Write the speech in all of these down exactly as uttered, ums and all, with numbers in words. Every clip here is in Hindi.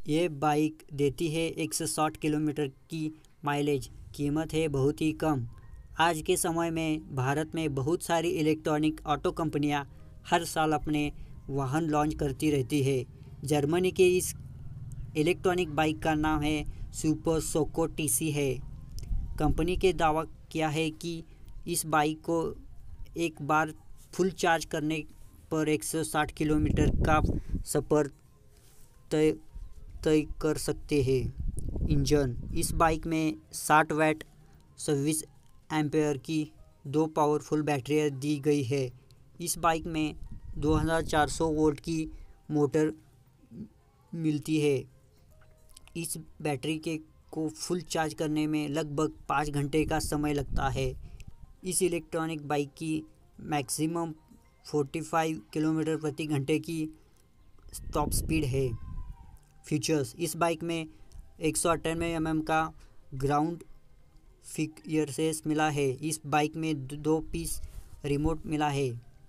ये बाइक देती है एक सौ साठ किलोमीटर की माइलेज। कीमत है बहुत ही कम। आज के समय में भारत में बहुत सारी इलेक्ट्रॉनिक ऑटो कंपनियां हर साल अपने वाहन लॉन्च करती रहती है। जर्मनी के इस इलेक्ट्रॉनिक बाइक का नाम है सुपर सोको टीसी है। कंपनी के दावा किया है कि इस बाइक को एक बार फुल चार्ज करने पर एक सौ साठ किलोमीटर का सफ़र तय तय कर सकते हैं। इंजन, इस बाइक में साठ वैट छब्बीस एम्पेयर की दो पावरफुल बैटरियाँ दी गई है। इस बाइक में दो हज़ार चार सौ वोल्ट की मोटर मिलती है। इस बैटरी के को फुल चार्ज करने में लगभग पाँच घंटे का समय लगता है। इस इलेक्ट्रॉनिक बाइक की मैक्सिमम पैंतालीस किलोमीटर प्रति घंटे की टॉप स्पीड है। फीचर्स, इस बाइक में एक सौ अट्ठानवे एम एम का ग्राउंड फिक्सेस मिला है। इस बाइक में दो पीस रिमोट मिला है।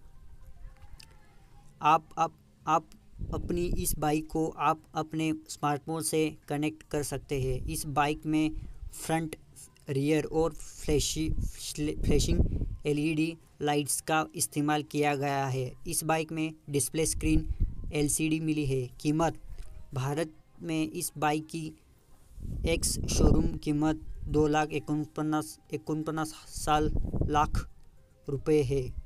आप आप आप अपनी इस बाइक को आप अपने स्मार्टफोन से कनेक्ट कर सकते हैं। इस बाइक में फ्रंट, रियर और फ्लैशी फ्लैशिंग एलईडी लाइट्स का इस्तेमाल किया गया है। इस बाइक में डिस्प्ले स्क्रीन एलसीडी मिली है। कीमत, भारत में इस बाइक की एक्स शोरूम कीमत दो लाख इकनपन्नास इकनपन्नास साल लाख रुपए है।